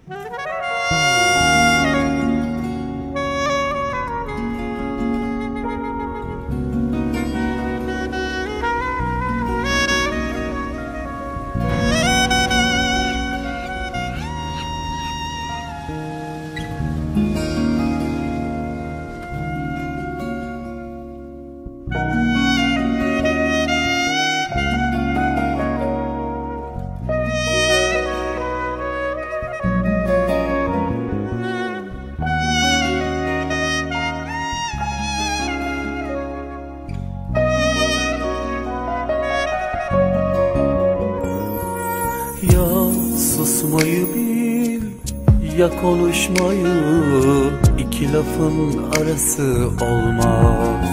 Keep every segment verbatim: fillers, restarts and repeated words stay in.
Ya susmayı bil, ya konuşmayı, iki lafın arası olmaz.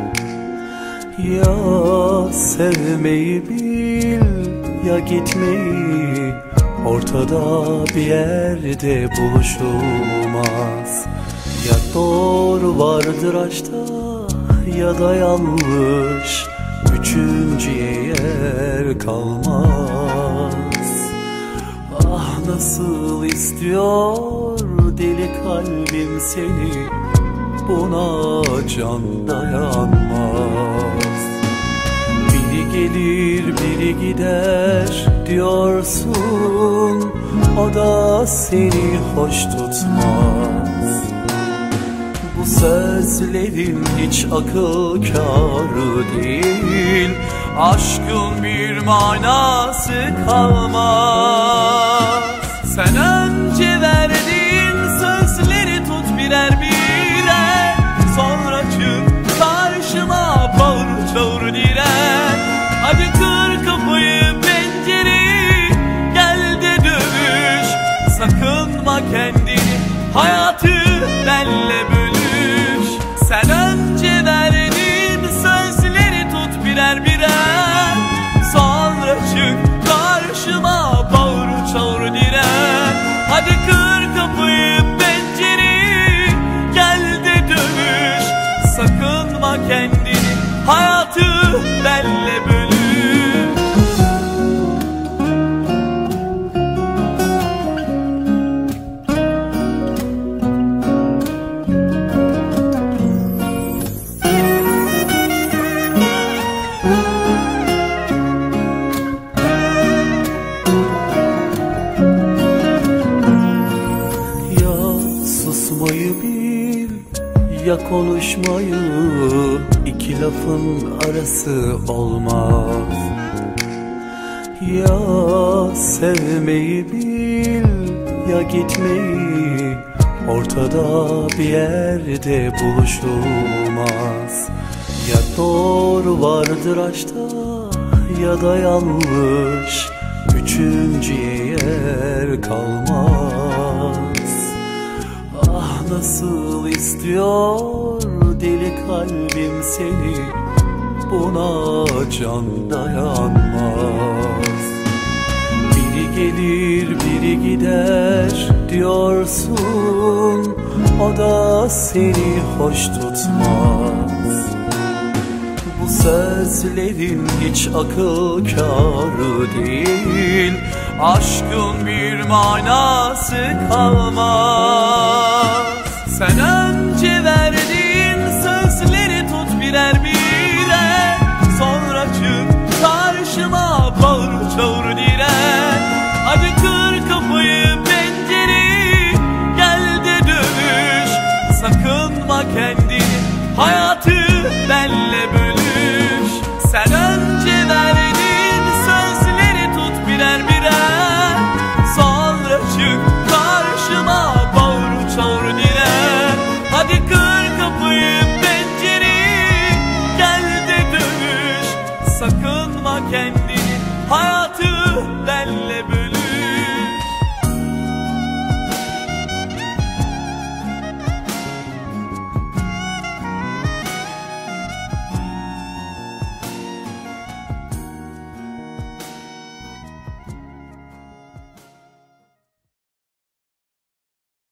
Ya sevmeyi bil, ya gitmeyi, ortada bir yerde buluşulmaz. Ya doğru vardır aşkta, ya da yanlış, üçüncüye yer kalmaz. Ah nasıl istiyor deli kalbim seni, buna can dayanmaz. Biri gelir biri gider diyorsun, o da seni hoş tutmaz. Bu sözlerin hiç akıl kârı değil, aşkın bir manası kalmaz. Sen önce verdiğin sözleri tut birer birer, sonra çık karşıma bağır çağır diren. Hadi kır kapıyı pencereyi, gel de dövüş, sakınma kendini, hayatı benle bölüş. Sen önce verdiğin sözleri tut birer birer, sonra çık karşıma bağır çağır diren. Hadi kır kapıyı pencereyi, gel de dövüş, sakınma kendini, hayatı benle bölüş. Susmayı bil, ya konuşmayı, iki lafın arası olmaz. Ya sevmeyi bil, ya gitmeyi, ortada bir yerde buluşulmaz. Ya doğru vardır aşkta, ya da yanlış, üçüncüye yer kalmaz. Ah nasıl istiyor deli kalbim seni, buna can dayanmaz. Biri gelir biri gider diyorsun, o da seni hoş tutmaz. Bu sözlerin hiç akıl kârı değil, aşkın bir manası kalmaz.